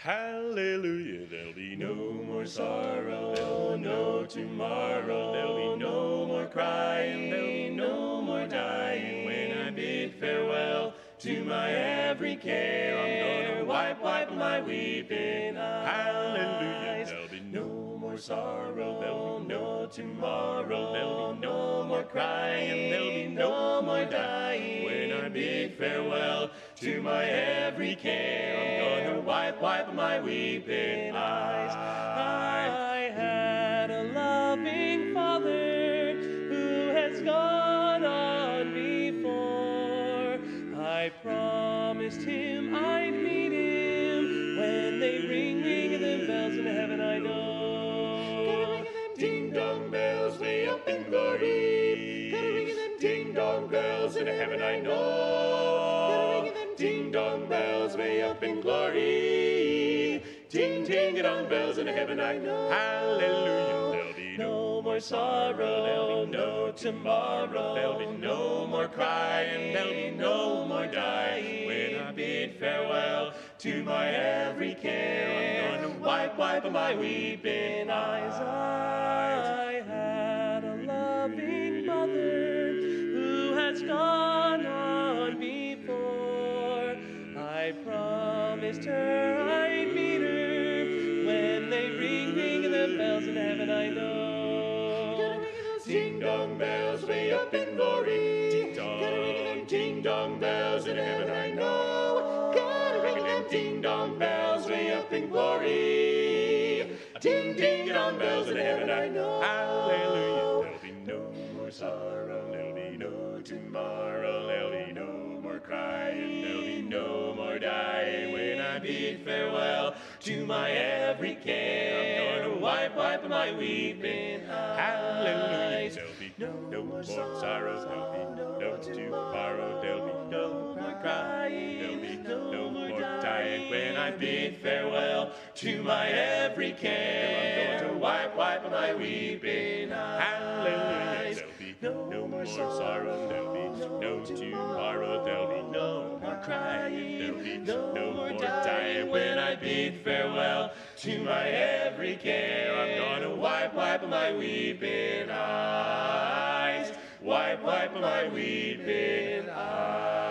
Hallelujah, there'll be no more sorrow, no tomorrow, there'll be no more crying, there'll be no more dying. When I bid farewell to my every care, I'm gonna wipe my weeping eyes. Hallelujah, there'll be no more sorrow, there'll be no tomorrow, there'll be no more crying, there'll be no more dying. When I bid farewell to my every care, I'm gonna wipe my weeping eyes. I had a loving father who has gone on before. I promised him I'd meet him when they ring the bells in heaven, I know. Gotta ring them ding-dong bells way up in glory. Gotta ring them ding-dong bells in heaven, I know. Gotta ring them ding-dong bells way up in glory. Ding-ding-dong bells in heaven, I know. Hallelujah, there'll be no more sorrow, there'll be no tomorrow, there'll be no more crying, there'll be no more dying. When I bid farewell to my every care, I'm gonna wipe my weeping eyes. I had a loving mother who has gone on before. I promised her I'd meet her when they ring the bells in heaven, I know. Gotta ring those ding-dong bells way up in glory. Ding-dong. Gotta ring them ding-dong bells in heaven, I know. Gotta ring them ding-dong bells way up in glory. Ding-ding-dong bells in heaven, I know. Hallelujah, there'll be no more sorrow, there'll be no tomorrow, there'll be no more crying, there'll be no more dying. When I bid farewell to my every care, I'm gonna wipe my weeping eyes. Hallelujah, there'll be no more sorrows, there'll be no tomorrow, there'll be no more crying, there'll be no more dying. When I bid farewell to my every care, I'm going to wipe my weeping eyes. Hallelujah, there'll be no more sorrow, there'll be no tomorrow, there'll be no more crying, there'll be no more dying. When I bid farewell to my every care, I'm gonna wipe my weeping eyes. Wipe my weeping eyes.